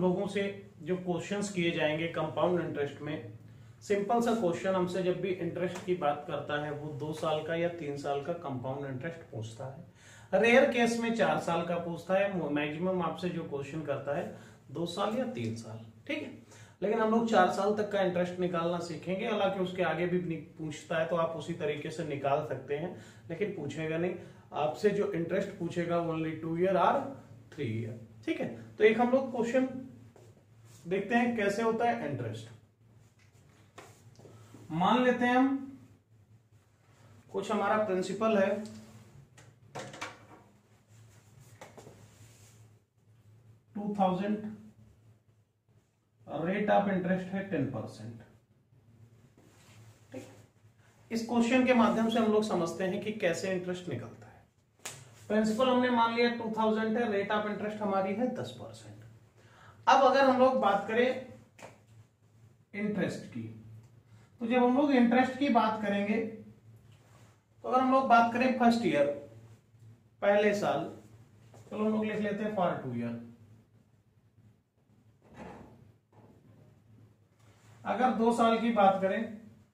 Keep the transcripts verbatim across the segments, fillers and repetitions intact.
लोगों से जो क्वेश्चंस किए जाएंगे कंपाउंड इंटरेस्ट में, सिंपल सा क्वेश्चन हमसे जब भी इंटरेस्ट की बात करता है वो दो साल का या तीन साल का कंपाउंड इंटरेस्ट पूछता है। रेयर केस में चार साल का पूछता है, मैक्सिमम आपसे जो क्वेश्चन करता है दो साल या तीन साल, ठीक है। लेकिन हम लोग चार साल तक का इंटरेस्ट निकालना सीखेंगे, हालांकि उसके आगे भी पूछता है तो आप उसी तरीके से निकाल सकते हैं, लेकिन पूछेगा नहीं आपसे। जो इंटरेस्ट पूछेगा ओनली टू ईयर और थ्री ईयर, ठीक है। तो एक हम लोग क्वेश्चन देखते हैं कैसे होता है इंटरेस्ट। मान लेते हैं हम कुछ हमारा प्रिंसिपल है two thousand, rate of interest है टेन परसेंट, ठीक। इस क्वेश्चन के माध्यम से हम लोग समझते हैं कि कैसे इंटरेस्ट निकलता है। प्रिंसिपल हमने मान लिया टू थाउजेंड है, रेट ऑफ इंटरेस्ट हमारी है दस परसेंट। अब अगर हम लोग बात करें इंटरेस्ट की, तो जब हम लोग इंटरेस्ट की बात करेंगे तो अगर हम लोग बात करें फर्स्ट ईयर, पहले साल, चलो हम लोग लिख लेते हैं फॉर टू ईयर। अगर दो साल की बात करें,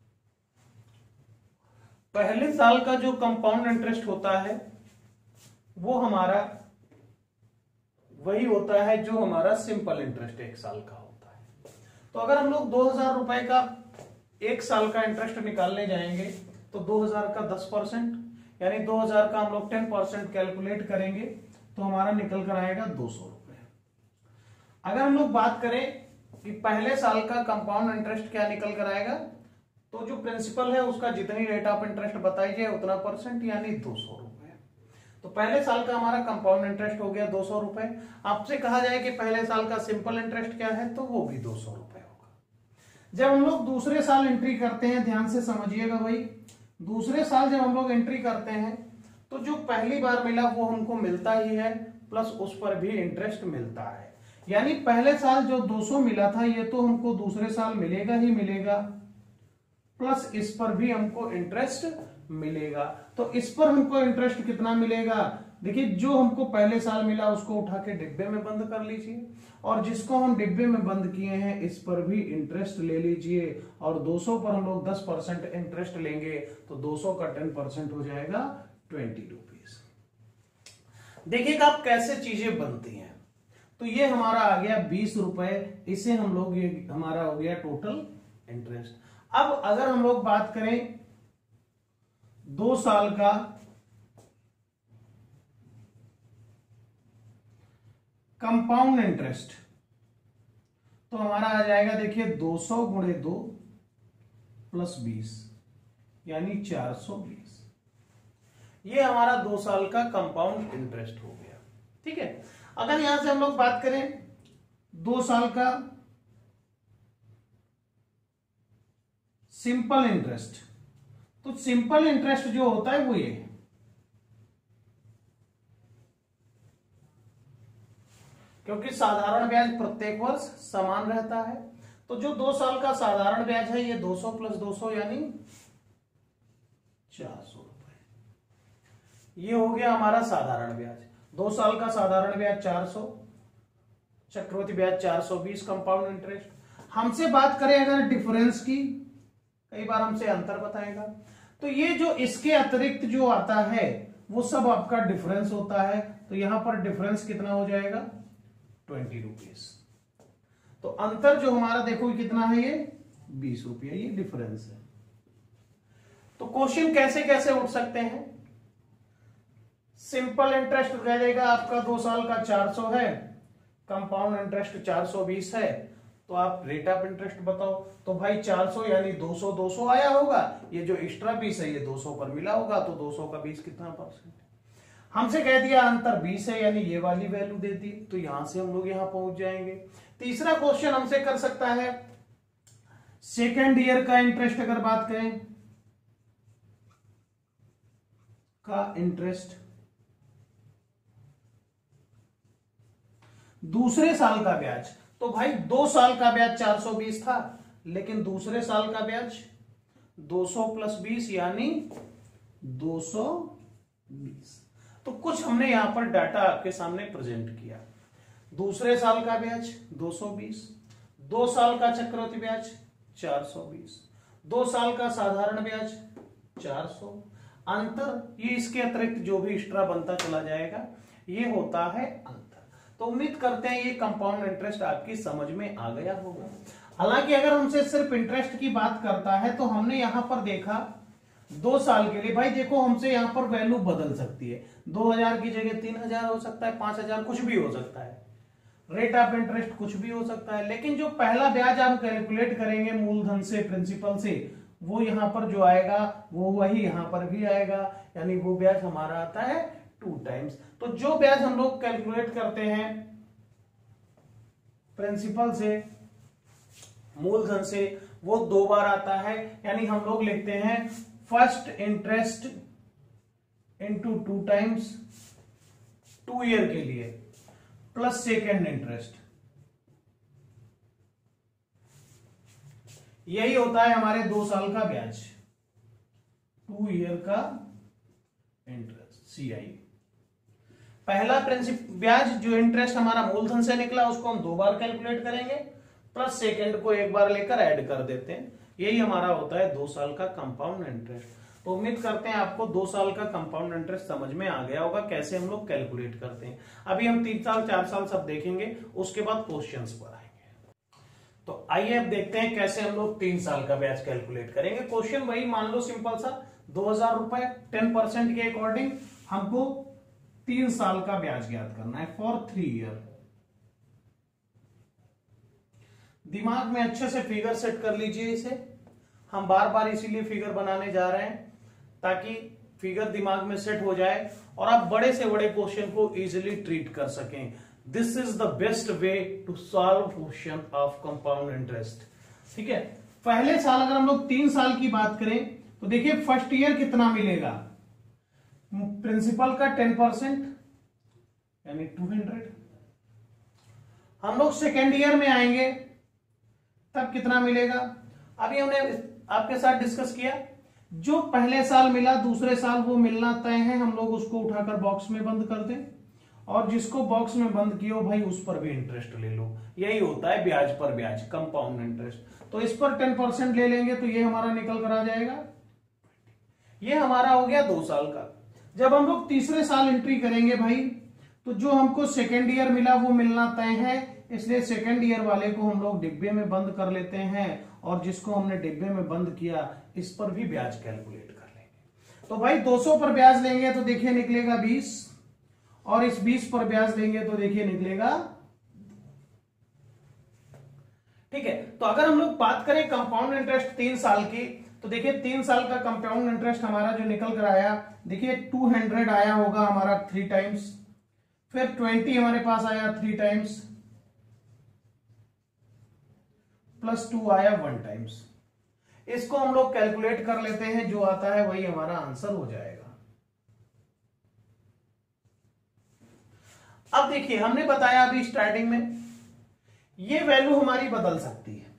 पहले साल का जो कंपाउंड इंटरेस्ट होता है वो हमारा वही होता है जो हमारा सिंपल इंटरेस्ट एक साल का होता है। तो अगर हम लोग दो हजार रुपए का एक साल का इंटरेस्ट निकालने जाएंगे तो दो हजार का दस परसेंट, यानी दो हजार का हम लोग टेन परसेंट कैलकुलेट करेंगे तो हमारा निकल कर आएगा दो सौ रुपए। अगर हम लोग बात करें कि पहले साल का कंपाउंड इंटरेस्ट क्या निकल कर आएगा, तो जो प्रिंसिपल है उसका जितनी रेट ऑफ इंटरेस्ट बताई जाए उतना परसेंट, यानी दो सौ रुपए। तो पहले साल का हमारा कंपाउंड इंटरेस्ट हो गया दो सौ रुपए। आपसे कहा जाए कि पहले साल का सिंपल इंटरेस्ट क्या है, तो वो भी दो सौ रुपए होगा। जब हम लोग दूसरे साल एंट्री करते हैं, ध्यान से समझिएगा भाई, दूसरे साल जब हम लोग एंट्री करते हैं तो जो पहली बार मिला वो हमको मिलता ही है, प्लस उस पर भी इंटरेस्ट मिलता है। यानी पहले साल जो दो सौ मिला था ये तो हमको दूसरे साल मिलेगा ही मिलेगा, प्लस इस पर भी हमको इंटरेस्ट मिलेगा। तो इस पर हमको इंटरेस्ट कितना मिलेगा, देखिए जो हमको पहले साल मिला उसको उठा के डिब्बे में बंद कर लीजिए, और जिसको हम डिब्बे में बंद किए हैं इस पर भी इंटरेस्ट ले लीजिए, और दो सौ पर हम लोग दस परसेंट इंटरेस्ट लेंगे तो दो सौ का टेन परसेंट हो जाएगा ट्वेंटी रुपीज। देखिएगा आप कैसे चीजें बनती हैं। तो ये हमारा आ गया बीस रुपए, इसे हम लोग ये हमारा हो गया टोटल इंटरेस्ट। अब अगर हम लोग बात करें दो साल का कंपाउंड इंटरेस्ट, तो हमारा आ जाएगा देखिए दो सौ गुणे दो प्लस बीस, यानी चार सौ बीस। ये हमारा दो साल का कंपाउंड इंटरेस्ट हो गया, ठीक है। अगर यहां से हम लोग बात करें दो साल का सिंपल इंटरेस्ट, तो सिंपल इंटरेस्ट जो होता है वो ये, क्योंकि साधारण ब्याज प्रत्येक वर्ष समान रहता है, तो जो दो साल का साधारण ब्याज है ये दो सौ प्लस दो सौ यानी चार सौ रुपए। ये हो गया हमारा साधारण ब्याज। दो साल का साधारण ब्याज चार सौ, चक्रवृद्धि ब्याज चार सौ बीस कंपाउंड इंटरेस्ट। हमसे बात करें अगर डिफरेंस की, कई बार हमसे अंतर बताएगा, तो ये जो इसके अतिरिक्त जो आता है वो सब आपका डिफरेंस होता है। तो यहां पर डिफरेंस कितना हो जाएगा ट्वेंटी रुपीज। तो अंतर जो हमारा देखो कितना है, ये बीस रुपया, ये डिफरेंस है। तो क्वेश्चन कैसे कैसे उठ सकते हैं। सिंपल इंटरेस्ट कह देगा आपका दो साल का चार सौ है, कंपाउंड इंटरेस्ट चार सौ बीस है, तो आप रेट ऑफ इंटरेस्ट बताओ। तो भाई चार सौ यानी दो सौ, दो सौ आया होगा, ये जो एक्स्ट्रा बीस है ये दो सौ पर मिला होगा, तो दो सौ का बीस कितना परसेंट। हमसे कह दिया अंतर बीस है, यानी ये वाली वैल्यू दे दी, तो यहां से हम लोग यहां पहुंच जाएंगे। तीसरा क्वेश्चन हमसे कर सकता है सेकेंड ईयर का इंटरेस्ट, अगर बात करें का इंटरेस्ट, दूसरे साल का ब्याज। तो भाई दो साल का ब्याज चार सौ बीस था, लेकिन दूसरे साल का ब्याज दो सौ प्लस बीस यानी दो सौ बीस। तो कुछ हमने यहां पर डाटा आपके सामने प्रेजेंट किया। दूसरे साल का ब्याज दो सौ बीस, दो साल का चक्रवृद्धि ब्याज चार सौ बीस, दो साल का साधारण ब्याज चार सौ, अंतर ये इसके अतिरिक्त जो भी एक्स्ट्रा बनता चला जाएगा ये होता है अंतर। तो उम्मीद करते हैं ये कंपाउंड इंटरेस्ट आपकी समझ में आ गया होगा। हालांकि अगर हमसे सिर्फ इंटरेस्ट की बात करता है तो हमने यहां पर देखा दो साल के लिए, भाई देखो हमसे यहां पर वैल्यू बदल सकती है, दो हजार की जगह तीन हजार हो सकता है, पांच हजार कुछ भी हो सकता है, रेट ऑफ इंटरेस्ट कुछ भी हो सकता है। लेकिन जो पहला ब्याज हम कैलकुलेट करेंगे मूलधन से, प्रिंसिपल से, वो यहां पर जो आएगा वो वही यहां पर भी आएगा, यानी वो ब्याज हमारा आता है टू टाइम्स। तो जो ब्याज हम लोग कैलकुलेट करते हैं प्रिंसिपल से, मूलधन से, वो दो बार आता है, यानी हम लोग लिखते हैं first interest into two times two year के लिए प्लस सेकेंड इंटरेस्ट, यही होता है हमारे दो साल का ब्याज, टू ईयर का इंटरेस्ट सी आई। पहला प्रिंसिपल ब्याज जो इंटरेस्ट हमारा मूलधन से निकला उसको हम दो बार कैलकुलेट करेंगे, प्लस सेकेंड को एक बार लेकर ऐड कर देते हैं, यही हमारा होता है दो साल का कंपाउंड इंटरेस्ट। तो उम्मीद करते हैं आपको दो साल का कंपाउंड इंटरेस्ट समझ में आ गया होगा कैसे हम लोग कैलकुलेट करते हैं। अभी हम तीन साल चार साल सब देखेंगे, उसके बाद क्वेश्चंस पर आएंगे। तो आइए अब देखते हैं कैसे हम लोग तीन साल का ब्याज कैलकुलेट करेंगे। क्वेश्चन वही मान लो सिंपल सा, दो हजार रुपए टेन परसेंट के अकॉर्डिंग हमको तीन साल का ब्याज ज्ञात करना है फॉर थ्री ईयर। दिमाग में अच्छे से फिगर सेट कर लीजिए इसे, हम बार बार इसीलिए फिगर बनाने जा रहे हैं ताकि फिगर दिमाग में सेट हो जाए और आप बड़े से बड़े क्वेश्चन को इजीली ट्रीट कर सकें। This is the best way to solve question of compound interest. ठीक है, पहले साल अगर हम लोग तीन साल की बात करें तो देखिए फर्स्ट ईयर कितना मिलेगा, प्रिंसिपल का टेन परसेंट यानी टू हंड्रेड। हम लोग सेकेंड ईयर में आएंगे तब कितना मिलेगा, अभी हमने आपके साथ डिस्कस किया, जो पहले साल मिला दूसरे साल वो मिलना तय है, हम लोग उसको उठाकर बॉक्स में बंद कर दें और जिसको बॉक्स में बंद किया भाई उस पर भी इंटरेस्ट ले लो, यही होता है ब्याज पर ब्याज कंपाउंड इंटरेस्ट। तो इस पर टेन परसेंट ले लेंगे तो ये हमारा निकल कर आ जाएगा, ये हमारा हो गया दो साल का। जब हम लोग तीसरे साल एंट्री करेंगे भाई तो जो हमको सेकेंड ईयर मिला वो मिलना तय है, इसलिए सेकेंड ईयर वाले को हम लोग डिब्बे में बंद कर लेते हैं और जिसको हमने डिब्बे में बंद किया इस पर भी ब्याज कैलकुलेट कर लेंगे। तो भाई दो सौ पर ब्याज लेंगे तो देखिए निकलेगा बीस और इस बीस पर ब्याज लेंगे तो देखिए निकलेगा। ठीक है, तो अगर हम लोग बात करें कंपाउंड इंटरेस्ट तीन साल की तो देखिए तीन साल का कंपाउंड इंटरेस्ट हमारा जो निकल कर आया, देखिए टू हंड्रेड आया होगा हमारा थ्री टाइम्स, फिर ट्वेंटी हमारे पास आया थ्री टाइम्स, प्लस टू आया वन टाइम्स। इसको हम लोग कैलकुलेट कर लेते हैं, जो आता है वही हमारा आंसर हो जाएगा। अब देखिए हमने बताया अभी स्टार्टिंग में ये वैल्यू हमारी बदल सकती है,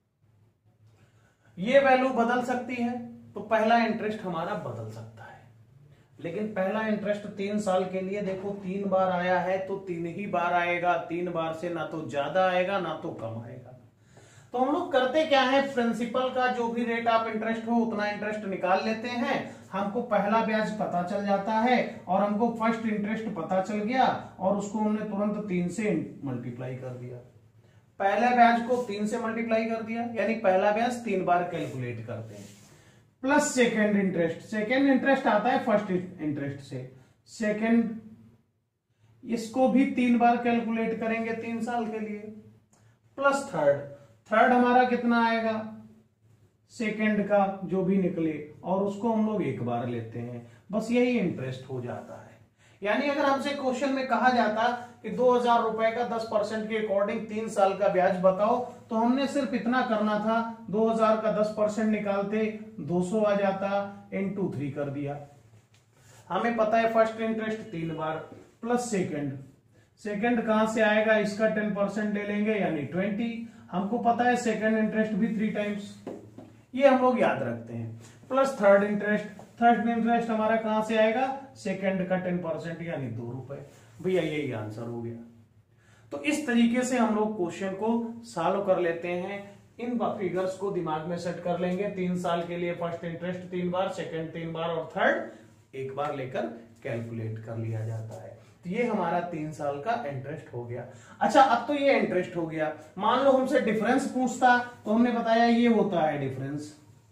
ये वैल्यू बदल सकती है, तो पहला इंटरेस्ट हमारा बदल सकता है। लेकिन पहला इंटरेस्ट तीन साल के लिए देखो तीन बार आया है तो तीन ही बार आएगा, तीन बार से ना तो ज्यादा आएगा ना तो कम आएगा। तो हम लोग करते क्या है, प्रिंसिपल का जो भी रेट ऑफ इंटरेस्ट हो उतना इंटरेस्ट निकाल लेते हैं, हमको पहला ब्याज पता चल जाता है और हमको फर्स्ट इंटरेस्ट पता चल गया और उसको हमने तुरंत तीन से मल्टीप्लाई कर दिया। पहले ब्याज को तीन से मल्टीप्लाई कर दिया, यानी पहला ब्याज तीन बार कैलकुलेट करते हैं, plus second interest, second interest आता है फर्स्ट इंटरेस्ट से, सेकेंड इसको भी तीन बार कैलकुलेट करेंगे तीन साल के लिए, प्लस थर्ड, थर्ड हमारा कितना आएगा सेकेंड का जो भी निकले और उसको हम लोग एक बार लेते हैं, बस यही इंटरेस्ट हो जाता है। यानी अगर हमसे क्वेश्चन में कहा जाता कि दो हजार रुपए का दस परसेंट के अकॉर्डिंग तीन साल का ब्याज बताओ, तो हमने सिर्फ इतना करना था, दो हजार का दस परसेंट निकालते दो सौ आ जाता, इनटू थ्री कर दिया। हमें पता है फर्स्ट इंटरेस्ट तीन बार, प्लस सेकंड, सेकंड कहां से आएगा, इसका टेन परसेंट ले लेंगे यानी ट्वेंटी। हमको पता है सेकंड इंटरेस्ट भी थ्री टाइम्स, ये हम लोग याद रखते हैं, plus third interest, third interest हमारा कहां से आएगा, सेकंड का टेन परसेंट यानी दो रुपए। भैया यही आंसर हो गया। तो इस तरीके से हम लोग क्वेश्चन को सॉल्व कर लेते हैं। इन फिगर्स को दिमाग में सेट कर लेंगे। तीन साल के लिए फर्स्ट इंटरेस्ट तीन बार, सेकंड तीन बार और थर्ड एक बार लेकर कैलकुलेट कर लिया जाता है। तो ये हमारा तीन साल का इंटरेस्ट हो गया। अच्छा, अब तो ये इंटरेस्ट हो गया। मान लो हमसे डिफरेंस पूछता तो हमने बताया ये होता है डिफरेंस,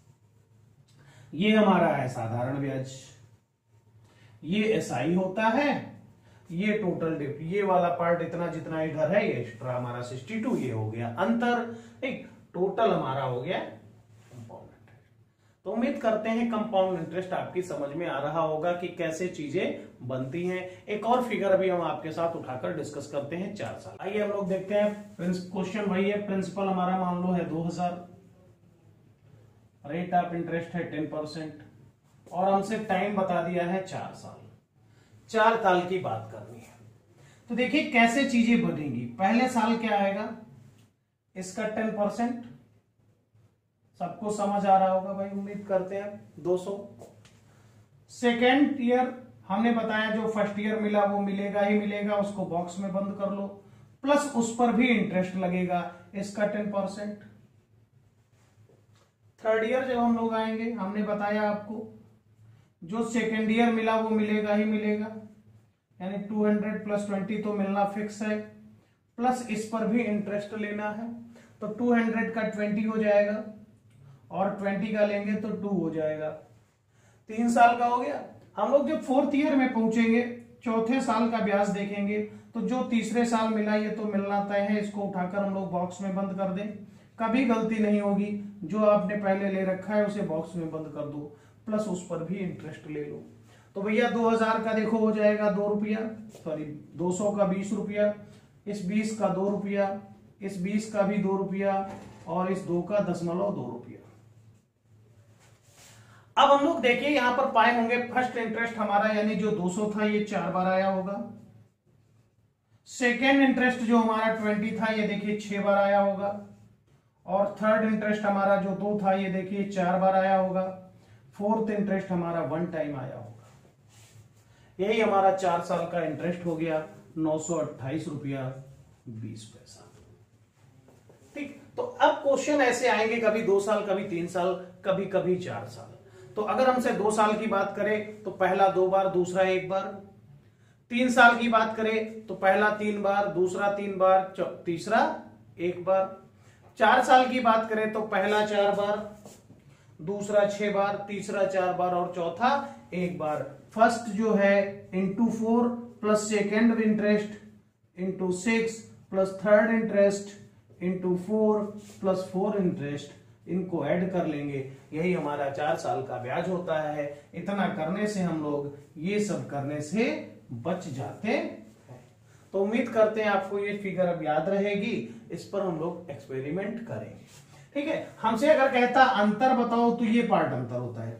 ये हमारा है साधारण ब्याज, ये एसआई होता है, ये टोटल डिप, ये वाला पार्ट इतना जितना इधर है ये एक्स्ट्रा हमारा सिक्सटी टू, ये हो गया अंतर। ठीक, टोटल हमारा हो गया कंपाउंड इंटरेस्ट। तो उम्मीद करते हैं कंपाउंड इंटरेस्ट आपकी समझ में आ रहा होगा कि कैसे चीजें बनती हैं। एक और फिगर अभी हम आपके साथ उठाकर डिस्कस करते हैं, चार साल। आइए हम लोग देखते हैं। क्वेश्चन वही है, प्रिंसिपल हमारा मान लो है दो हजार, रेट ऑफ इंटरेस्ट है टेन परसेंट और हमसे टाइम बता दिया है चार साल। चार साल की बात करनी है तो देखिए कैसे चीजें बनेंगी। पहले साल क्या आएगा, इसका टेन परसेंट, सबको समझ आ रहा होगा भाई, उम्मीद करते हैं दो सौ। सेकेंड ईयर हमने बताया जो फर्स्ट ईयर मिला वो मिलेगा ही मिलेगा, उसको बॉक्स में बंद कर लो, प्लस उस पर भी इंटरेस्ट लगेगा, इसका टेन परसेंट। थर्ड ईयर जब हम लोग आएंगे, हमने बताया आपको जो सेकेंड ईयर मिला वो मिलेगा ही मिलेगा, यानी टू हंड्रेड प्लस ट्वेंटी तो मिलना फिक्स है, प्लस इस पर भी इंटरेस्ट लेना है। तो टू हंड्रेड का ट्वेंटी हो जाएगा और ट्वेंटी का लेंगे तो टू हो जाएगा। तीन साल का हो गया। हम लोग जब फोर्थ ईयर में पहुंचेंगे, चौथे साल का ब्याज देखेंगे तो जो तीसरे साल मिला ये तो मिलना तय है, इसको उठाकर हम लोग बॉक्स में बंद कर दें, कभी गलती नहीं होगी। जो आपने पहले ले रखा है उसे बॉक्स में बंद कर दो, प्लस उस पर भी इंटरेस्ट ले लो। तो भैया दो हजार का देखो हो जाएगा दो रुपया, सॉरी दो सौ का बीस रुपया, इस बीस का दो रुपया, इस बीस का भी दो रुपया और इस दो का दशमलव दो रुपया। अब हम लोग देखिए यहां पर पाए होंगे फर्स्ट इंटरेस्ट हमारा यानी जो दो सौ था ये चार बार आया होगा। सेकेंड इंटरेस्ट जो हमारा ट्वेंटी था ये देखिए छह बार आया होगा। और थर्ड इंटरेस्ट हमारा जो दो था ये देखिए चार बार आया होगा। फोर्थ इंटरेस्ट हमारा वन टाइम आया होगा। यही हमारा चार साल का इंटरेस्ट हो गया नौ सौ अट्ठाईस रुपया बीस पैसा। ठीक, तो अब क्वेश्चन ऐसे आएंगे, कभी दो साल, कभी तीन साल, कभी कभी चार साल। तो अगर हमसे दो साल की बात करें तो पहला दो बार, दूसरा एक बार। तीन साल की बात करें तो पहला तीन बार, दूसरा तीन बार, तीसरा एक बार। चार साल की बात करें तो पहला चार बार, दूसरा छह बार, तीसरा चार बार और चौथा एक बार। फर्स्ट जो है into four plus second interest into six plus third interest into four plus four interest, इनको ऐड कर लेंगे, यही हमारा चार साल का ब्याज होता है। इतना करने से हम लोग ये सब करने से बच जाते हैं। तो उम्मीद करते हैं आपको ये फिगर अब याद रहेगी, इस पर हम लोग एक्सपेरिमेंट करेंगे। ठीक है, हमसे अगर कहता अंतर बताओ तो ये पार्ट अंतर होता है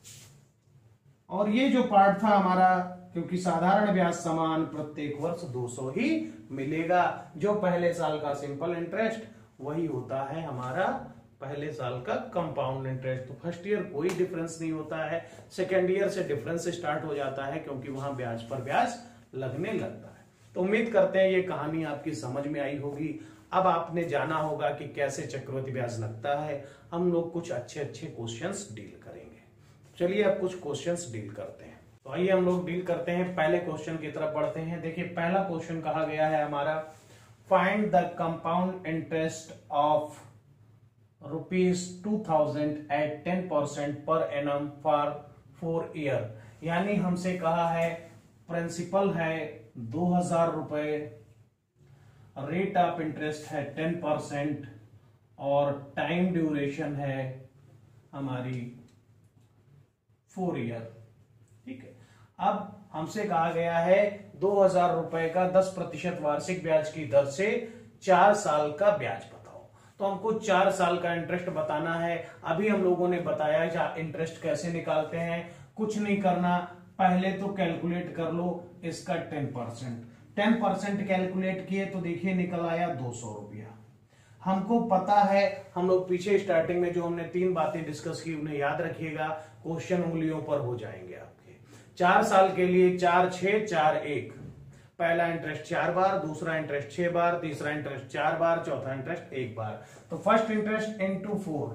और ये जो पार्ट था हमारा, क्योंकि साधारण ब्याज समान प्रत्येक वर्ष दो सौ ही मिलेगा। जो पहले साल का सिंपल इंटरेस्ट वही होता है हमारा पहले साल का कंपाउंड इंटरेस्ट। तो फर्स्ट ईयर कोई डिफरेंस नहीं होता है, सेकेंड ईयर से डिफरेंस स्टार्ट हो जाता है क्योंकि वहां ब्याज पर ब्याज लगने लगता है। तो उम्मीद करते हैं ये कहानी आपकी समझ में आई होगी। अब आपने जाना होगा कि कैसे चक्रवृद्धि ब्याज लगता है। हम लोग कुछ अच्छे अच्छे क्वेश्चंस डील करेंगे। चलिए अब कुछ क्वेश्चंस डील करते हैं। तो आइए हम लोग डील करते हैं, पहले क्वेश्चन की तरफ बढ़ते हैं। देखिए पहला क्वेश्चन कहा गया है हमारा, find the compound interest of rupees two thousand at ten percent per annum for four year. यानी हमसे कहा है प्रिंसिपल है दो हजार रुपए, रेट ऑफ इंटरेस्ट है टेन परसेंट और टाइम ड्यूरेशन है हमारी फोर ईयर। ठीक है, अब हमसे कहा गया है दो हजार रुपए का दस प्रतिशत वार्षिक ब्याज की दर से चार साल का ब्याज बताओ। तो हमको चार साल का इंटरेस्ट बताना है। अभी हम लोगों ने बताया इंटरेस्ट कैसे निकालते हैं, कुछ नहीं करना, पहले तो कैलकुलेट कर लो इसका ten percent. Ten percent calculate किए तो देखिए निकल आया दो सौ रुपया। हमको पता है, हम लोग पीछे स्टार्टिंग में जो हमने तीन बातें डिस्कस की उन्हें याद रखिएगा, क्वेश्चन उंगलियों पर हो जाएंगे आपके। चार साल के लिए चार छह चार एक, पहला इंटरेस्ट चार बार, दूसरा इंटरेस्ट छह बार, तीसरा इंटरेस्ट चार बार, चौथा इंटरेस्ट एक बार। तो first interest into four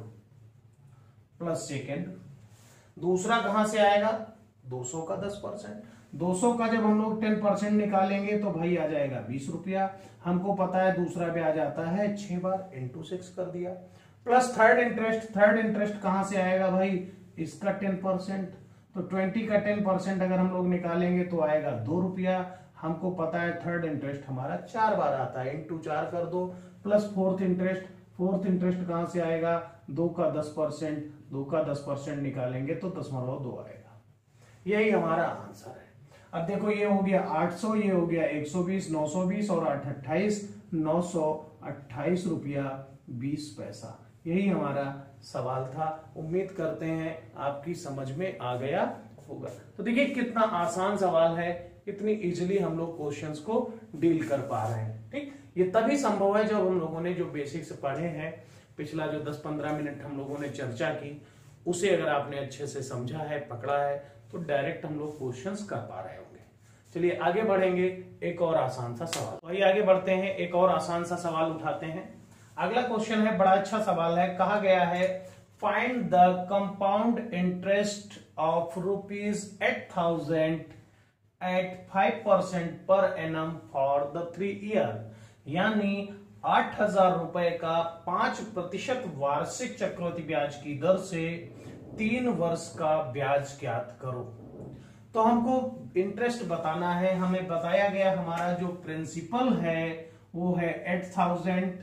plus second, दूसरा कहां से आएगा दो सौ का दस परसेंट, दो सौ का जब हम लोग टेन परसेंट निकालेंगे तो भाई आ जाएगा बीस रुपया। हमको पता है दूसरा ब्याज आता है छह बार, इंटू सिक्स कर दिया। Plus third interest, third interest कहां से आएगा भाई इसका टेन परसेंट, तो ट्वेंटी का टेन परसेंट अगर हम लोग निकालेंगे तो आएगा दो रुपया। हमको पता है थर्ड इंटरेस्ट हमारा चार बार आता है, इंटू चार कर दो। Plus fourth interest, fourth interest कहां से आएगा दो का दस परसेंट, दो का दस परसेंट निकालेंगे तो दशमलव दो आएगा। यही हमारा आंसर है। अब देखो ये हो गया आठ सौ, ये हो गया एक सौ बीस, नौ सौ बीस और आठ अट्ठाईस, नौ सौ अट्ठाईस रुपया बीस पैसा। यही हमारा सवाल था। उम्मीद करते हैं आपकी समझ में आ गया होगा। तो देखिए कितना आसान सवाल है, कितनी इजीली हम लोग क्वेश्चंस को डील कर पा रहे हैं। ठीक, ये तभी संभव है जब हम लोगों ने जो बेसिक्स पढ़े हैं, पिछला जो दस पंद्रह मिनट हम लोगों ने चर्चा की, उसे अगर आपने अच्छे से समझा है, पकड़ा है, तो डायरेक्ट हम लोग क्वेश्चंस कर पा रहे होंगे। चलिए आगे बढ़ेंगे, एक और आसान सा सवाल। तो आइए आगे बढ़ते हैं, एक और आसान सा सवाल उठाते हैं। अगला क्वेश्चन है, बड़ा अच्छा सवाल है। कहा गया है find the compound interest of rupees eight thousand at five percent per annum for the three year, यानी आठ हजार रुपए का पांच प्रतिशत वार्षिक चक्रवृद्धि ब्याज की दर से तीन वर्ष का ब्याज ज्ञात करो। तो हमको इंटरेस्ट बताना है। हमें बताया गया हमारा जो प्रिंसिपल है वो है eight thousand,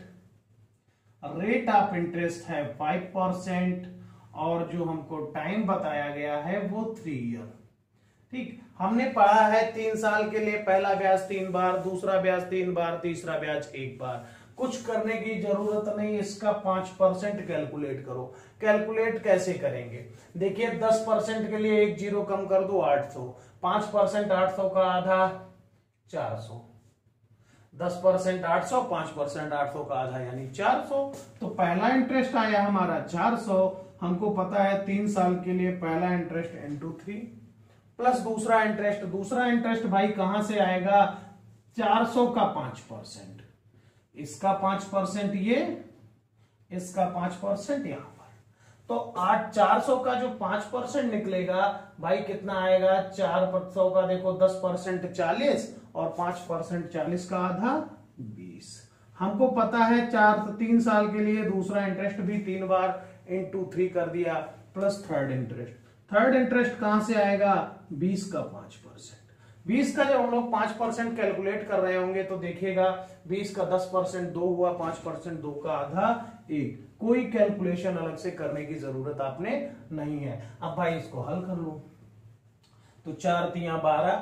rate of interest है फाइव परसेंट और जो हमको टाइम बताया गया है वो थ्री ईयर। ठीक, हमने पढ़ा है तीन साल के लिए पहला ब्याज तीन बार, दूसरा ब्याज तीन बार, तीसरा ब्याज एक बार। कुछ करने की जरूरत नहीं, इसका पांच परसेंट कैलकुलेट करो। कैलकुलेट कैसे करेंगे, देखिए दस परसेंट के लिए एक जीरो कम कर दो, आठ सौ, पांच परसेंट आठ सौ का आधा चार सौ, दस परसेंट आठ सौ, पांच परसेंट आठ सौ का आधा यानी चार सौ। तो पहला इंटरेस्ट आया हमारा चार सौ। हमको पता है तीन साल के लिए पहला इंटरेस्ट इंटू थ्री, प्लस दूसरा इंटरेस्ट, दूसरा इंटरेस्ट भाई कहां से आएगा चार सौ का पांच परसेंट, इसका पांच परसेंट ये, इसका पांच परसेंट यहां पर। तो आठ चार सौ का जो पांच परसेंट निकलेगा भाई कितना आएगा, चार सौ का देखो दस परसेंट चालीस और पांच परसेंट चालीस का आधा बीस। हमको पता है चार तीन साल के लिए दूसरा इंटरेस्ट भी तीन बार इंटू थ्री कर दिया, plus third interest, third interest कहां से आएगा बीस का पांच परसेंट। बीस का जब हम लोग पांच परसेंट कैलकुलेट कर रहे होंगे तो देखिएगा बीस का दस परसेंट दो हुआ, पांच परसेंट दो का आधा एक। कोई कैलकुलेशन अलग से करने की जरूरत आपने नहीं है। अब भाई इसको हल कर लो, तो चार तिया बारह,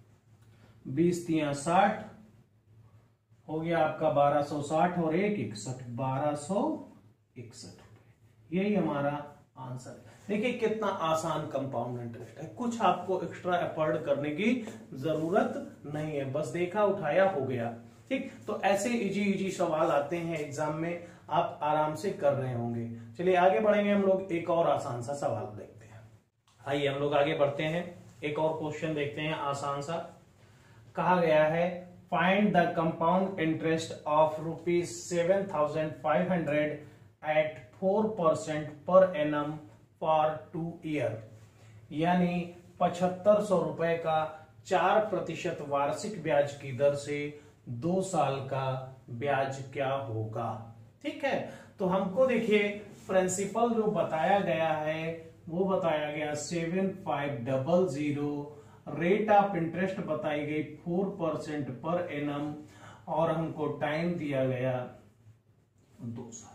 बीस तिया साठ, हो गया आपका बारह सौ साठ और एक इकसठ, बारह सौ इकसठ रुपए। यही हमारा आंसर है। देखिए कितना आसान कंपाउंड इंटरेस्ट है, कुछ आपको एक्स्ट्रा एफर्ट करने की जरूरत नहीं है, बस देखा उठाया हो गया। ठीक, तो ऐसे इजी इजी सवाल आते हैं एग्जाम में, आप आराम से कर रहे होंगे। चलिए आगे बढ़ेंगे, हम लोग एक और आसान सा सवाल देखते हैं। आइए हम लोग आगे बढ़ते हैं, एक और क्वेश्चन देखते हैं आसान सा। कहा गया है find the compound interest of rupees seven thousand five hundred at four percent per annum for two year, यानी पचहत्तर सौ रुपए का चार प्रतिशत वार्षिक ब्याज की दर से दो साल का ब्याज क्या होगा। ठीक है, तो हमको देखिए प्रिंसिपल जो बताया गया है वो बताया गया seven five double zero, rate of interest बताई गई फोर परसेंट पर एनम और हमको टाइम दिया गया दो साल।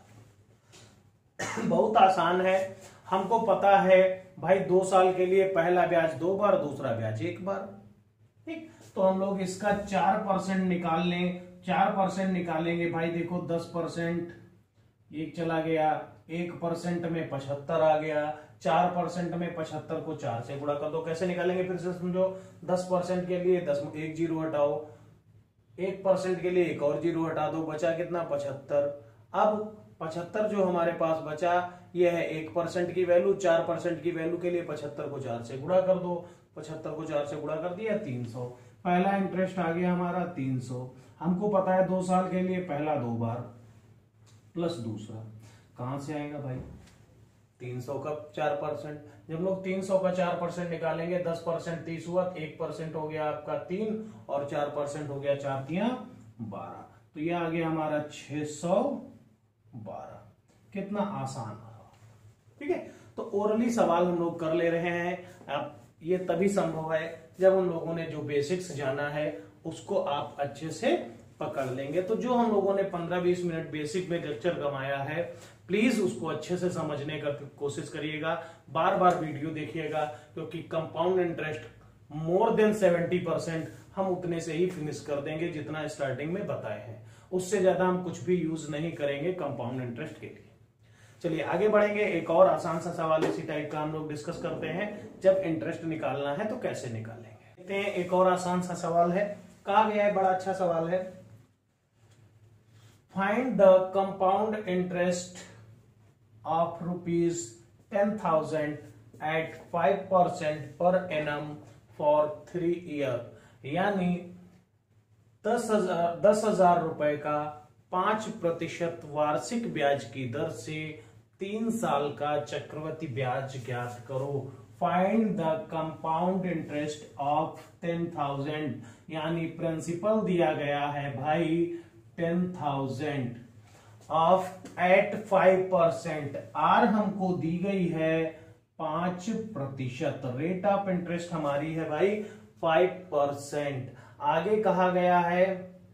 बहुत आसान है, हमको पता है भाई दो साल के लिए पहला ब्याज दो बार, दूसरा ब्याज एक बार। ठीक, तो हम लोग इसका चार परसेंट निकाल लें, चार परसेंट निकालेंगे भाई देखो दस परसेंट एक चला गया, एक परसेंट में पचहत्तर आ गया, चार परसेंट में पचहत्तर को चार से गुणा कर दो। कैसे निकालेंगे फिर से समझो, दस परसेंट के लिए दस एक जीरो हटाओ, एक परसेंट के लिए एक और जीरो हटा दो, बचा कितना पचहत्तर। अब पचहत्तर जो हमारे पास बचा ये है एक परसेंट की वैल्यू, चार परसेंट की वैल्यू के लिए पचहत्तर को चार से गुणा कर दो, पचहत्तर को चार से गुणा कर दिया तीन सौ, पहला इंटरेस्ट आ गया हमारा तीन सौ, हमको पता है दो साल के लिए पहला दो बार प्लस दूसरा, कहां से आएगा भाई तीन सौ का चार परसेंट। जब लोग तीन सौ का चार परसेंट निकालेंगे, दस परसेंट तीस हुआ, एक परसेंट हो गया आपका तीन और चार परसेंट हो गया चार तिया बारह, तो ये आ गया हमारा छह सौ बारह। कितना आसान रहा, ठीक है। तो ओरली सवाल हम लोग कर ले रहे हैं। अब ये तभी संभव है जब हम लोगों ने जो बेसिक्स जाना है उसको आप अच्छे से पकड़ लेंगे। तो जो हम लोगों ने पंद्रह बीस मिनट बेसिक में लेक्चर गंवाया है, प्लीज उसको अच्छे से समझने का कोशिश करिएगा, बार बार वीडियो देखिएगा, क्योंकि compound interest more than seventy percent हम उतने से ही फिनिश कर देंगे जितना स्टार्टिंग में बताए हैं। उससे ज्यादा हम कुछ भी यूज नहीं करेंगे कंपाउंड इंटरेस्ट के लिए। चलिए आगे बढ़ेंगे। एक और आसान सा सवाल इसी टाइप का हम लोग डिस्कस करते हैं, जब इंटरेस्ट निकालना है तो कैसे निकालेंगे। देखते हैं, एक और आसान सा सवाल है, कहा गया है, बड़ा अच्छा सवाल है। Find the compound interest of rupees ten thousand at five percent per annum for three year. यानी दस हजार दस हजार रुपए का पांच प्रतिशत वार्षिक ब्याज की दर से तीन साल का चक्रवृद्धि ब्याज ज्ञात करो। Find the compound interest of ten thousand, यानी प्रिंसिपल दिया गया है भाई ten thousand of eight five percent, R हमको दी गई है पांच प्रतिशत, रेट ऑफ इंटरेस्ट हमारी है भाई फाइव परसेंट। आगे कहा गया है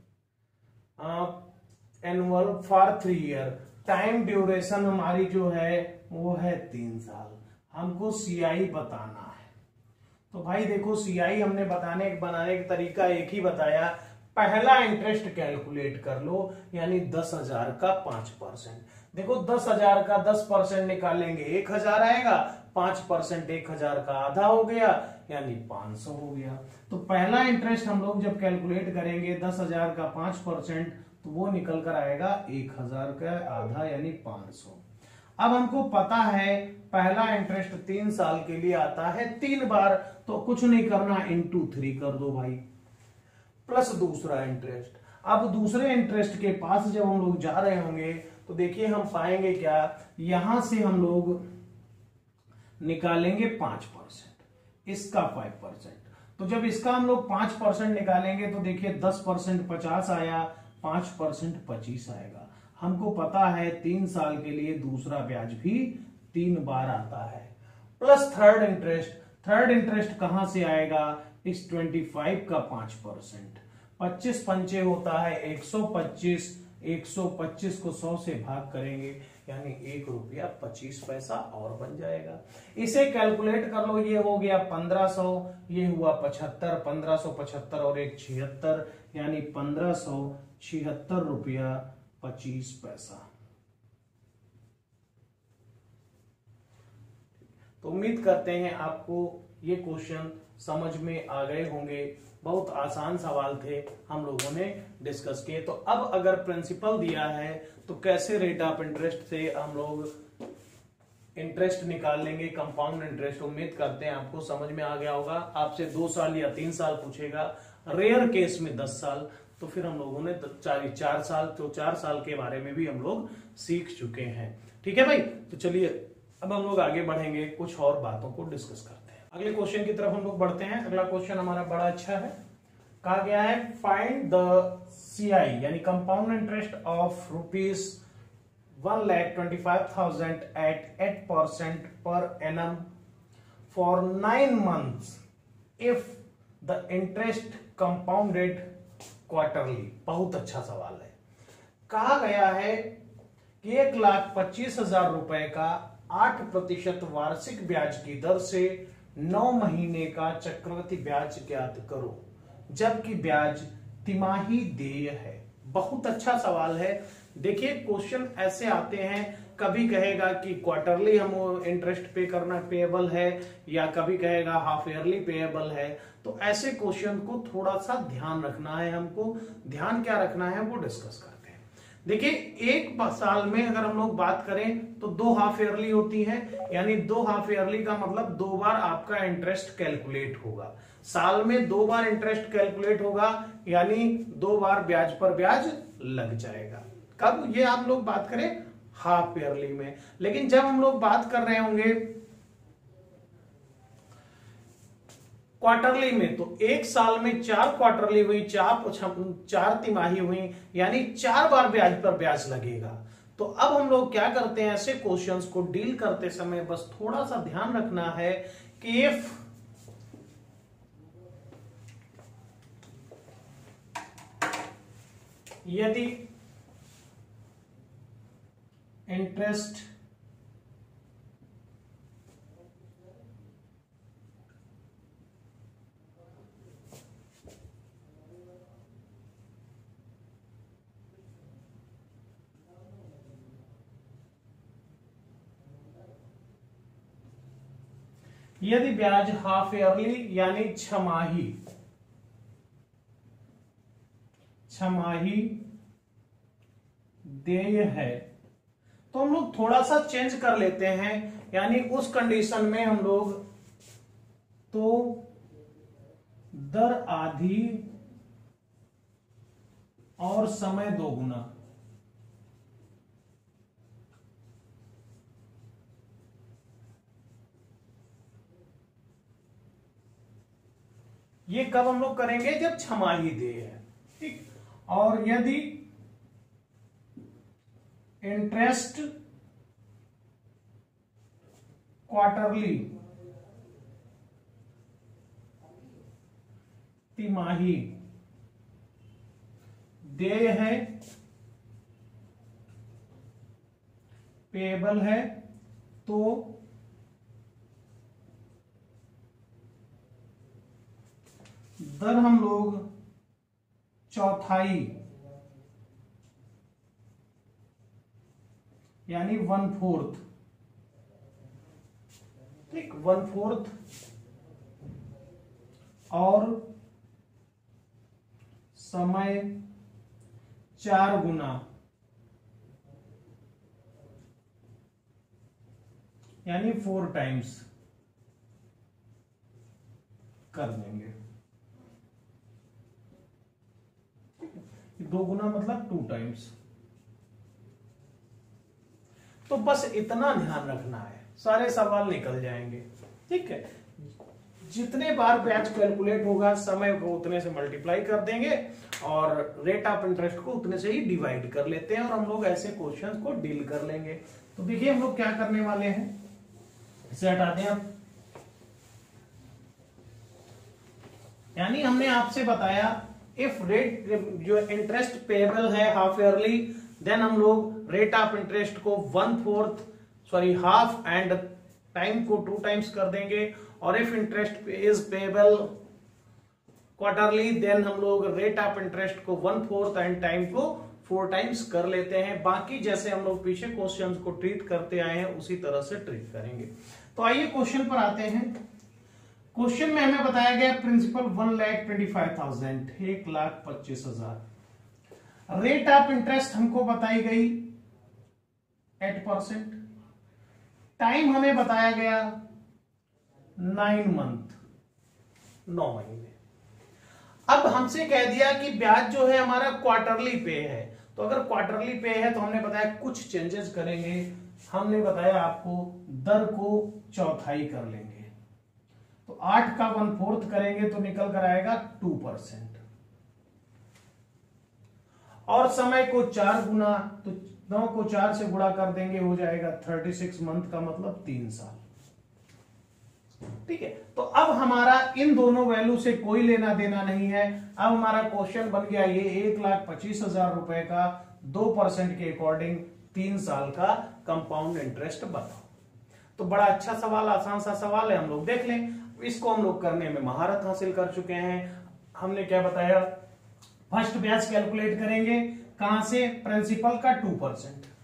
annual for three year, time duration हमारी जो है वो है तीन साल। हमको सीआई बताना है। तो भाई देखो, सीआई हमने बताने बनाने का तरीका एक ही बताया, पहला इंटरेस्ट कैलकुलेट कर लो, यानी दस हजार का पांच परसेंट। देखो दस हजार का दस परसेंट निकालेंगे एक हजार आएगा, पांच परसेंट एक हजार का आधा हो गया, यानी पांच सौ हो गया। तो पहला इंटरेस्ट हम लोग जब कैलकुलेट करेंगे दस हजार का पांच परसेंट, तो वो निकल कर आएगा एक हजार का आधा, यानी पांच सौ। अब हमको पता है पहला इंटरेस्ट तीन साल के लिए आता है तीन बार, तो कुछ नहीं करना, इंटू थ्री कर दो भाई, प्लस दूसरा इंटरेस्ट। अब दूसरे इंटरेस्ट के पास जब हम लोग जा रहे होंगे तो देखिए हम पाएंगे क्या, यहां से हम लोग निकालेंगे पांच परसेंट, इसका फाइव परसेंट। तो जब इसका हम लोग पांच परसेंट निकालेंगे तो देखिए दस परसेंट पचास आया, पांच परसेंट पच्चीस आएगा। हमको पता है तीन साल के लिए दूसरा ब्याज भी तीन बार आता है, plus third interest. Third interest कहां से आएगा, इस ट्वेंटी फाइव का पांच परसेंट, पच्चीस पंचे होता है एक सौ पच्चीस, एक सौ पच्चीस को सौ से भाग करेंगे, यानी एक रुपया पच्चीस पैसा और बन जाएगा। इसे कैलकुलेट कर लो, ये हो गया पंद्रह सौ, ये हुआ पचहत्तर, पंद्रह सौ पचहत्तर और एक छिहत्तर, यानी पंद्रह सौ छिहत्तर रुपया पच्चीस पैसा। तो उम्मीद करते हैं आपको ये क्वेश्चन समझ में आ गए होंगे। बहुत आसान सवाल थे, हम लोगों ने डिस्कस किए। तो अब अगर प्रिंसिपल दिया है तो कैसे रेट ऑफ इंटरेस्ट से हम लोग इंटरेस्ट निकाल लेंगे, कंपाउंड इंटरेस्ट। उम्मीद करते हैं आपको समझ में आ गया होगा। आपसे दो साल या तीन साल पूछेगा, रेयर केस में दस साल, तो फिर हम लोगों ने चार चार साल तो चार साल के बारे में भी हम लोग सीख चुके हैं। ठीक है भाई, तो चलिए अब हम लोग आगे बढ़ेंगे, कुछ और बातों को डिस्कस करते हैं। अगले क्वेश्चन की तरफ हम लोग बढ़ते हैं। अगला क्वेश्चन हमारा बड़ा अच्छा है, कहा गया है फाइंड द सीआई यानी compound interest of rupees one lakh twenty five thousand at eight percent per annum for nine months if the interest compounded quarterly. बहुत अच्छा सवाल है। कहा गया है कि एक लाख पच्चीस हजार रुपए का आठ प्रतिशत वार्षिक ब्याज की दर से नौ महीने का चक्रवृद्धि ब्याज ज्ञात करो, जबकि ब्याज तिमाही देय है। बहुत अच्छा सवाल है। देखिए क्वेश्चन ऐसे आते हैं, कभी कहेगा कि क्वार्टरली हम इंटरेस्ट पे करना पेएबल है, या कभी कहेगा हाफ ईयरली पेएबल है। तो ऐसे क्वेश्चन को थोड़ा सा ध्यान रखना है, हमको ध्यान क्या रखना है वो डिस्कस करते हैं। देखिए एक साल में अगर हम लोग बात करें तो दो हाफ ईयरली होती है, यानी दो हाफ ईयरली का मतलब दो बार आपका इंटरेस्ट कैलकुलेट होगा। साल में दो बार इंटरेस्ट कैलकुलेट होगा, यानी दो बार ब्याज पर ब्याज लग जाएगा। कब? ये आप लोग बात करें हाफ ईयरली में। लेकिन जब हम लोग बात कर रहे होंगे क्वार्टरली में, तो एक साल में चार क्वार्टरली हुई, चार चार तिमाही हुई, यानी चार बार ब्याज पर ब्याज लगेगा। तो अब हम लोग क्या करते हैं, ऐसे क्वेश्चंस को डील करते समय बस थोड़ा सा ध्यान रखना है कि इफ यदि इंटरेस्ट यदि ब्याज हाफ ईयरली यानी छमाही छमाही देय है, तो हम लोग थोड़ा सा चेंज कर लेते हैं, यानी उस कंडीशन में हम लोग तो दर आधी और समय दोगुना, ये कब हम लोग करेंगे, जब छमाही देय है। ठीक, और यदि इंटरेस्ट क्वार्टरली तिमाही देय है, पेबल है, तो दर हम लोग चौथाई यानी वन फोर्थ, ठीक, वन फोर्थ और समय चार गुना यानी फोर टाइम्स कर देंगे। दो गुना मतलब टू टाइम्स। तो बस इतना ध्यान रखना है, सारे सवाल निकल जाएंगे। ठीक है, जितने बार ब्याज कैलकुलेट होगा समय को उतने से मल्टीप्लाई कर देंगे और रेट ऑफ इंटरेस्ट को उतने से ही डिवाइड कर लेते हैं और हम लोग ऐसे क्वेश्चंस को डील कर लेंगे। तो देखिए हम लोग क्या करने वाले हैं, इसे हटा दें आप। यानी हमने आपसे बताया इफ रेट जो इंटरेस्ट पेएबल है हाफ ईयरली, देन हम लोग रेट ऑफ इंटरेस्ट को one fourth sorry half and time को टू टाइम्स कर देंगे, और if interest is payable quarterly then हम लोग रेट ऑफ इंटरेस्ट को वन फोर्थ एंड टाइम को फोर टाइम्स कर लेते हैं। बाकी जैसे हम लोग पीछे क्वेश्चंस को ट्रीट करते आए हैं उसी तरह से ट्रीट करेंगे। तो आइए क्वेश्चन पर आते हैं। क्वेश्चन में हमें बताया गया principal one lakh twenty five thousand एक लाख पच्चीस हजार, रेट ऑफ इंटरेस्ट हमको बताई गई एट परसेंट, टाइम हमें बताया गया नाइन मंथ नौ महीने। अब हमसे कह दिया कि ब्याज जो है हमारा क्वार्टरली पे है, तो अगर क्वार्टरली पे है तो हमने बताया कुछ चेंजेस करेंगे। हमने बताया आपको दर को चौथाई कर लेंगे, तो आठ का वन फोर्थ करेंगे तो निकल कर आएगा टू परसेंट, और समय को चार गुना, तो नौ को चार से गुणा कर देंगे हो जाएगा थर्टी सिक्स मंथ का मतलब तीन साल। ठीक है, तो अब हमारा इन दोनों वैल्यू से कोई लेना देना नहीं है। अब हमारा क्वेश्चन बन गया ये एक लाख पच्चीस हजार रुपए का दो परसेंट के अकॉर्डिंग तीन साल का कंपाउंड इंटरेस्ट बताओ। तो बड़ा अच्छा सवाल, आसान सा सवाल है, हम लोग देख लें। इसको हम लोग करने में महारत हासिल कर चुके हैं। हमने क्या बताया, फर्स्ट ब्याज कैलकुलेट करेंगे कहां से, प्रिंसिपल का टू परसेंट।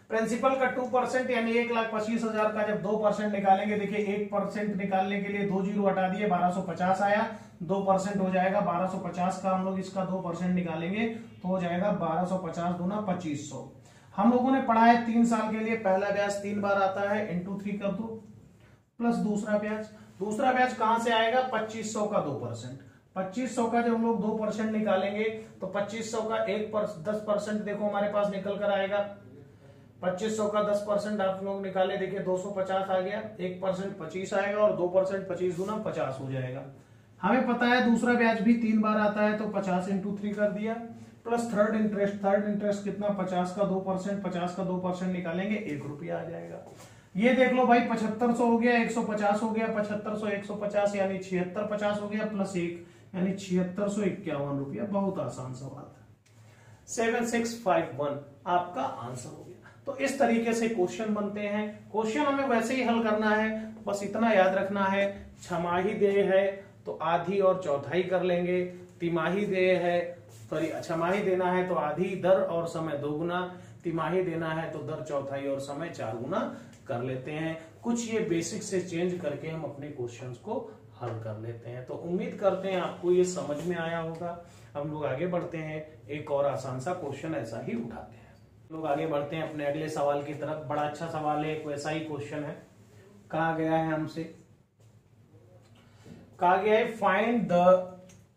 प्रिंसिपल का टू परसेंट यानी एक लाख पच्चीस हजार का जब दो परसेंट निकालेंगे, देखिए एक परसेंट निकालने के लिए दो जीरो हटा दिए, बारह सौ पचास आया, दो परसेंट हो जाएगा बारह सौ पचास का, हम लोग इसका दो परसेंट निकालेंगे तो हो जाएगा बारह सौ पचास दूना पच्चीस सौ। हम लोगों ने पढ़ा है तीन साल के लिए पहला ब्याज तीन बार आता है, इंटू थ्री कर दो, प्लस दूसरा ब्याज, दूसरा ब्याज कहां से आएगा, पच्चीस सौ का दो परसेंट, पच्चीस सौ का जब हम लोग दो परसेंट निकालेंगे तो पच्चीस सौ का एक पर, दस परसेंट देखो हमारे पास निकल कर आएगा, पच्चीस सौ का दस परसेंट आप लोग निकाले, देखिए दो सौ पचास आ गया, एक परसेंट पच्चीस आएगा और दो परसेंट पच्चीस गुना पचास हो जाएगा। हमें पता है दूसरा ब्याज भी तीन बार आता है तो पचास इंटू थ्री कर दिया, plus third interest, third interest कितना, पचास का दो परसेंट, पचास का दो परसेंट निकालेंगे एक रुपया आ जाएगा। ये देख लो भाई पचहत्तर सौ हो गया, एक सौ पचास हो गया, पचहत्तर सौ एक सौ पचास यानी छिहत्तर पचास हो गया, प्लस एक यानी छिहत्तर सौ इक्यावन रुपया। बहुत आसान सवाल था, सेवन सिक्स फाइव वन आपका आंसर हो गया। तो इस तरीके से क्वेश्चन बनते हैं। क्वेश्चन हमें वैसे ही हल करना है, बस इतना याद रखना है, छमाही देय है तो आधी और चौथाई कर लेंगे, तिमाही देय है, सॉरी छमाही देना है तो आधी दर और समय दोगुना, तिमाही देना है तो दर चौथाई और समय चार गुना कर लेते हैं। कुछ ये बेसिक से चेंज करके हम अपने क्वेश्चंस को हल कर लेते हैं। तो उम्मीद करते हैं आपको ये समझ में आया होगा। हम लोग आगे बढ़ते हैं, एक और आसान सा क्वेश्चन ऐसा ही उठाते हैं। लोग आगे बढ़ते हैं अपने अगले सवाल की तरफ। बड़ा अच्छा सवाल है, एक वैसा ही क्वेश्चन है। कहा गया है हमसे, कहा गया है find the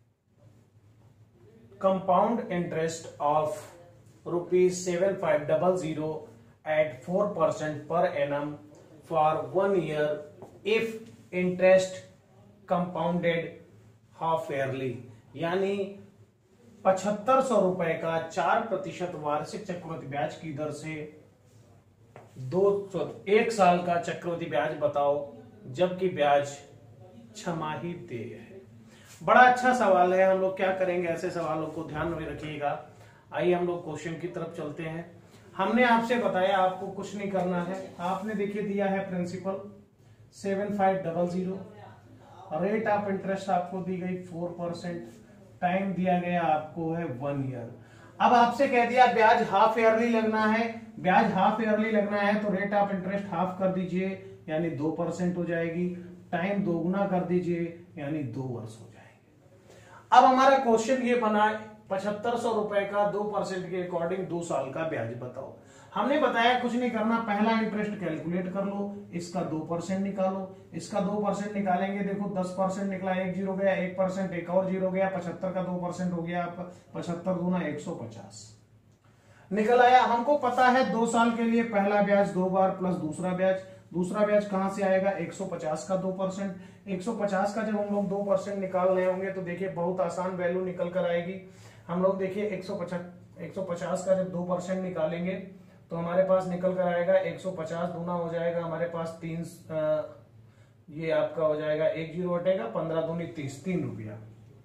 compound interest of rupees seven five double zero at four percent per annum for one year if interest compounded half yearly, यानी पचहत्तर सौ रुपए का चार प्रतिशत वार्षिक चक्रवृद्धि ब्याज की दर से दो सौ एक साल का चक्रवृद्धि ब्याज बताओ जबकि ब्याज छमाही देय है। बड़ा अच्छा सवाल है। हम लोग क्या करेंगे, ऐसे सवालों को ध्यान में रखिएगा। आइए हम लोग क्वेश्चन की तरफ चलते हैं। हमने आपसे बताया आपको कुछ नहीं करना है, आपने देखिए दिया है principal seven five double zero, rate of interest आपको दी गई फोर परसेंट, टाइम दिया गया आपको है वन ईयर। अब आपसे कह दिया ब्याज हाफ ईयरली लगना है, ब्याज हाफ ईयरली लगना है तो रेट ऑफ इंटरेस्ट हाफ कर दीजिए यानी दो परसेंट हो जाएगी, टाइम दोगुना कर दीजिए यानी दो वर्ष हो जाएंगे। अब हमारा क्वेश्चन ये बना पचहत्तर सौ रुपए का दो परसेंट के अकॉर्डिंग दो साल का ब्याज बताओ। हमने बताया कुछ नहीं करना, पहला इंटरेस्ट कैलकुलेट कर लो, इसका दो परसेंट निकालो, इसका दो परसेंट निकालेंगे, देखो दस परसेंट निकला, एक जीरो गया, एक परसेंट एक और जीरो गया, पचहत्तर का दो परसेंट हो गया, पचहत्तर दूना एक सौ पचास निकल आया। हमको पता है दो साल के लिए पहला ब्याज दो बार प्लस दूसरा ब्याज, दूसरा ब्याज कहां से आएगा, एक सौ पचास का दो परसेंट, एक सौ पचास का जब हम लोग दो परसेंट निकाल रहे होंगे तो देखिए बहुत आसान वैल्यू निकल कर आएगी। हम लोग देखिए एक सौ पचास एक सौ पचास का जब दो परसेंट निकालेंगे तो हमारे पास निकल कर आएगा एक सौ पचास दूना हो जाएगा हमारे पास तीन, आ, ये आपका हो जाएगा एक जीरो हटेगा, पंद्रह दूनी तीस, तीन रुपया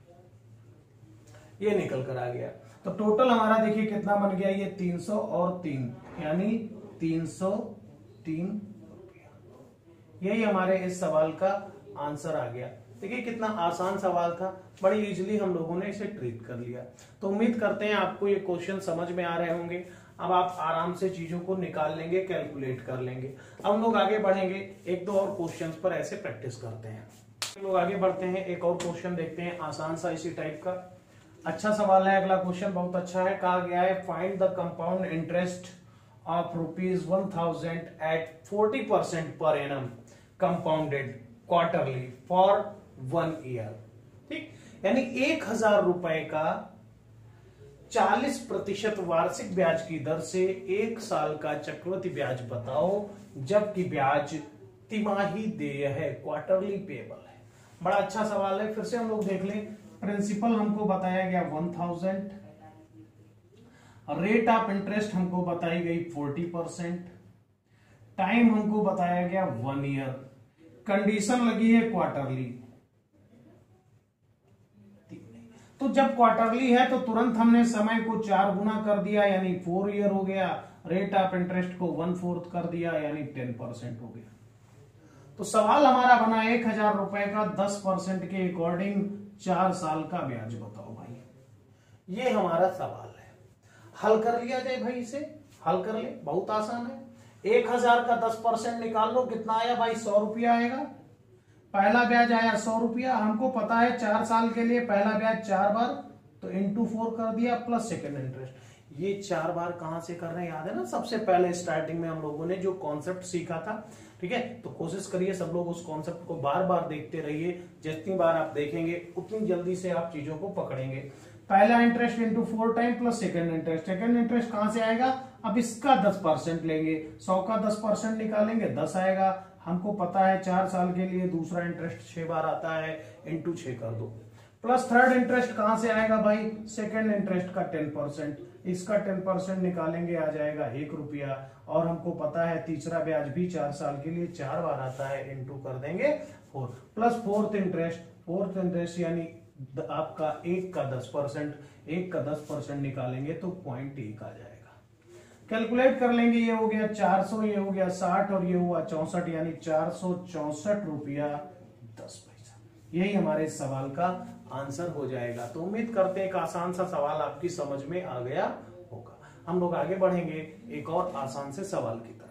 ये निकल कर आ गया। तो टोटल हमारा देखिए कितना बन गया, ये तीन सौ और तीन यानी तीन सौ तीन रुपया। यही हमारे इस सवाल का आंसर आ गया। देखिए कितना आसान सवाल था, बड़ी इजीली हम लोगों ने इसे ट्रीट कर लिया। तो उम्मीद करते हैं आपको ये क्वेश्चन समझ में आ रहे होंगे। अब आप आराम से चीजों को निकाल लेंगे, कैलकुलेट कर लेंगे। अब हम लोग आगे बढ़ेंगे, एक दो और क्वेश्चंस पर ऐसे प्रैक्टिस करते हैं। हम लोग आगे बढ़ते हैं, एक और क्वेश्चन देखते हैं आसान सा इसी टाइप का। अच्छा सवाल है अगला क्वेश्चन, बहुत अच्छा है। कहा गया है find the compound interest of rupees one thousand at forty percent per annum compounded quarterly for one year. ठीक, यानी एक हजार रुपए का चालीस प्रतिशत वार्षिक ब्याज की दर से एक साल का चक्रवृद्धि ब्याज बताओ जबकि ब्याज तिमाही देय है, क्वार्टरली पेबल है। बड़ा अच्छा सवाल है। फिर से हम लोग देख लें, प्रिंसिपल हमको बताया गया one thousand, rate of interest हमको बताई गई फोर्टी परसेंट, टाइम हमको बताया गया वन ईयर, कंडीशन लगी है क्वार्टरली। तो जब क्वार्टरली है तो तुरंत हमने समय को चार गुना कर दिया यानी फोर ईयर हो गया, रेट ऑफ इंटरेस्ट को वन फोर्थ कर दिया यानी टेन परसेंट हो गया। तो सवाल हमारा बना एक हजार रुपए का दस परसेंट के अकॉर्डिंग चार साल का ब्याज बताओ भाई। ये हमारा सवाल है। हल कर लिया जाए भाई, इसे हल कर ले, बहुत आसान है। एक हजार का दस परसेंट निकाल लो, कितना आया भाई, सौ रुपया आएगा। पहला ब्याज आया सौ रुपया, हमको पता है चार साल के लिए पहला ब्याज चार बार, तो इंटू फोर कर दिया, प्लस सेकेंड इंटरेस्ट। ये चार बार कहां से कर रहे हैं, याद है ना, सबसे पहले स्टार्टिंग में हम लोगों ने जो कॉन्सेप्ट सीखा था, ठीक है। तो कोशिश करिए सब लोग उस कॉन्सेप्ट को बार बार देखते रहिए, जितनी बार आप देखेंगे उतनी जल्दी से आप चीजों को पकड़ेंगे। पहला interest into four time plus second interest, second interest कहां से आएगा, अब इसका दस परसेंट लेंगे, सौ का दस परसेंट निकालेंगे, दस आएगा। हमको पता है चार साल के लिए दूसरा इंटरेस्ट छह बार आता है, इंटू छह कर दो, प्लस थर्ड इंटरेस्ट कहां से आएगा भाई, सेकेंड इंटरेस्ट का टेन परसेंट, इसका टेन परसेंट निकालेंगे, आ जाएगा एक रुपया। और हमको पता है तीसरा ब्याज भी चार साल के लिए चार बार आता है, इंटू कर देंगे four, plus fourth interest, fourth interest यानी आपका एक का दस परसेंट, एक का दस परसेंट निकालेंगे तो पॉइंट एक आ जाएगा। कैलकुलेट कर लेंगे, ये हो गया चार सौ, ये हो गया साठ और ये हुआ चौसठ, यानी चार सौ चौसठ रुपया दस पैसा। यही हमारे सवाल का आंसर हो जाएगा। तो उम्मीद करते हैं एक आसान सा सवाल आपकी समझ में आ गया होगा। हम लोग आगे बढ़ेंगे एक और आसान से सवाल की तरफ।